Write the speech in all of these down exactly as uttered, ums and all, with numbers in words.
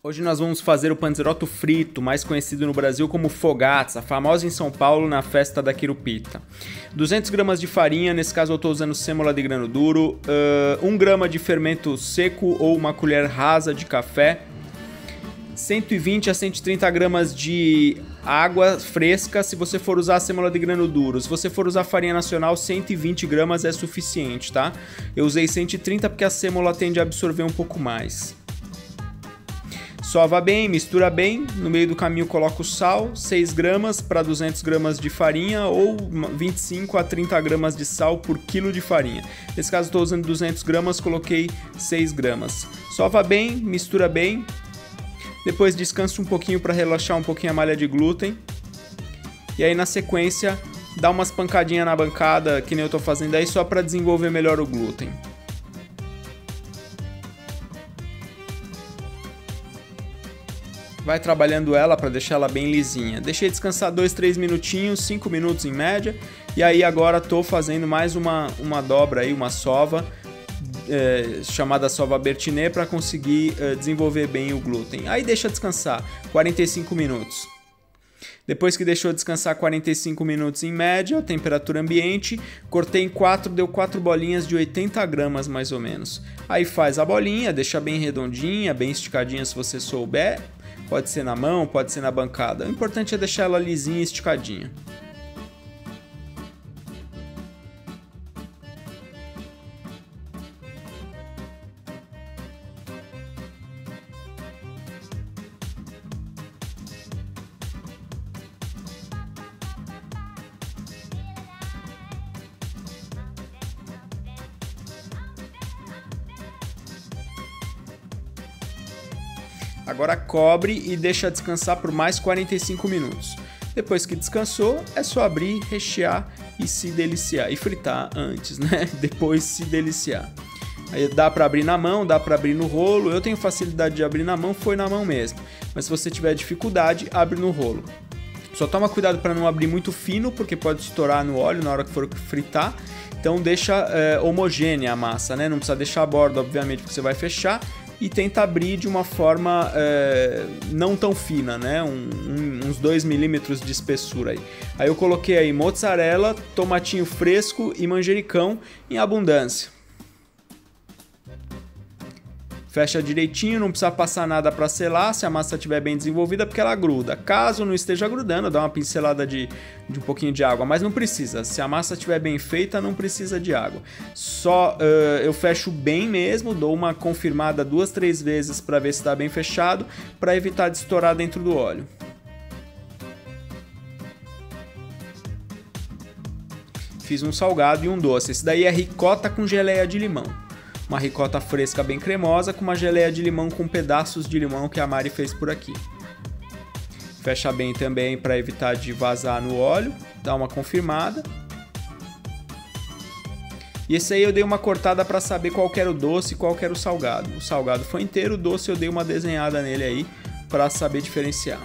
Hoje nós vamos fazer o panzerotto frito, mais conhecido no Brasil como fogazza, famosa em São Paulo na festa da Quirupita. duzentas gramas de farinha, nesse caso eu estou usando sêmola de grano duro, uh, um grama de fermento seco ou uma colher rasa de café, cento e vinte a cento e trinta gramas de água fresca se você for usar a sêmola de grano duro. Se você for usar farinha nacional, cento e vinte gramas é suficiente, tá? Eu usei cento e trinta porque a sêmola tende a absorver um pouco mais. Sova bem, mistura bem, no meio do caminho coloco sal, seis gramas para duzentas gramas de farinha ou vinte e cinco a trinta gramas de sal por quilo de farinha. Nesse caso estou usando duzentas gramas, coloquei seis gramas. Sova bem, mistura bem, depois descansa um pouquinho para relaxar um pouquinho a malha de glúten. E aí na sequência dá umas pancadinhas na bancada, que nem eu estou fazendo aí, só para desenvolver melhor o glúten. Vai trabalhando ela para deixar ela bem lisinha. Deixei descansar dois, três minutinhos, cinco minutos em média. E aí agora estou fazendo mais uma, uma dobra aí, uma sova, é, chamada sova Bertinê, para conseguir é, desenvolver bem o glúten. Aí deixa descansar quarenta e cinco minutos. Depois que deixou descansar quarenta e cinco minutos em média, temperatura ambiente, cortei em quatro, deu quatro bolinhas de oitenta gramas mais ou menos. Aí faz a bolinha, deixa bem redondinha, bem esticadinha se você souber. Pode ser na mão, pode ser na bancada. O importante é deixar ela lisinha e esticadinha. Agora cobre e deixa descansar por mais quarenta e cinco minutos. Depois que descansou, é só abrir, rechear e se deliciar. E fritar antes, né? Depois se deliciar. Aí dá para abrir na mão, dá para abrir no rolo. Eu tenho facilidade de abrir na mão, foi na mão mesmo. Mas se você tiver dificuldade, abre no rolo. Só toma cuidado para não abrir muito fino, porque pode estourar no óleo na hora que for fritar. Então deixa é, homogênea a massa, né? Não precisa deixar a borda, obviamente, porque você vai fechar. E tenta abrir de uma forma é, não tão fina, né? Um, um, uns dois milímetros de espessura aí. Aí eu coloquei aí mozzarella, tomatinho fresco e manjericão em abundância. Fecha direitinho, não precisa passar nada para selar se a massa estiver bem desenvolvida, porque ela gruda. Caso não esteja grudando, dá uma pincelada de, de um pouquinho de água, mas não precisa. Se a massa estiver bem feita, não precisa de água. Só uh, eu fecho bem mesmo, dou uma confirmada duas, três vezes para ver se está bem fechado, para evitar de estourar dentro do óleo. Fiz um salgado e um doce. Esse daí é ricota com geleia de limão. Uma ricota fresca bem cremosa com uma geleia de limão com pedaços de limão que a Mari fez por aqui. Fecha bem também para evitar de vazar no óleo, dá uma confirmada. E esse aí eu dei uma cortada para saber qual que era o doce e qual que era o salgado. O salgado foi inteiro, o doce eu dei uma desenhada nele aí para saber diferenciar.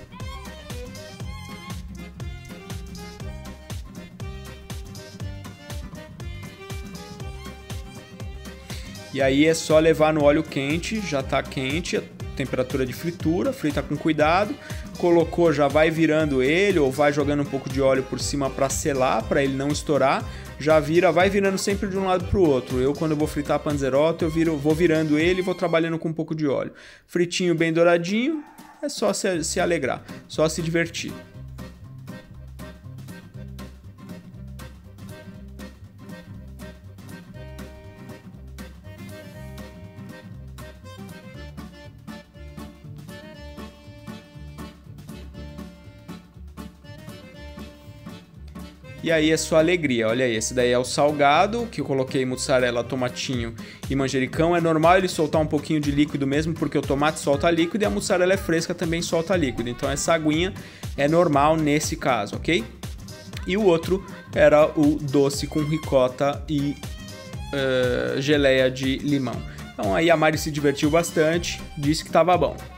E aí é só levar no óleo quente, já está quente, a temperatura de fritura, frita com cuidado. Colocou, já vai virando ele ou vai jogando um pouco de óleo por cima para selar, para ele não estourar. Já vira, vai virando sempre de um lado para o outro. Eu, quando eu vou fritar panzerotto, eu viro, vou virando ele e vou trabalhando com um pouco de óleo. Fritinho bem douradinho, é só se, se alegrar, só se divertir. E aí é só alegria, olha aí, esse daí é o salgado, que eu coloquei mussarela, tomatinho e manjericão. É normal ele soltar um pouquinho de líquido mesmo, porque o tomate solta líquido e a mussarela é fresca, também solta líquido. Então essa aguinha é normal nesse caso, ok? E o outro era o doce com ricota e uh, geleia de limão. Então aí a Mari se divertiu bastante, disse que estava bom.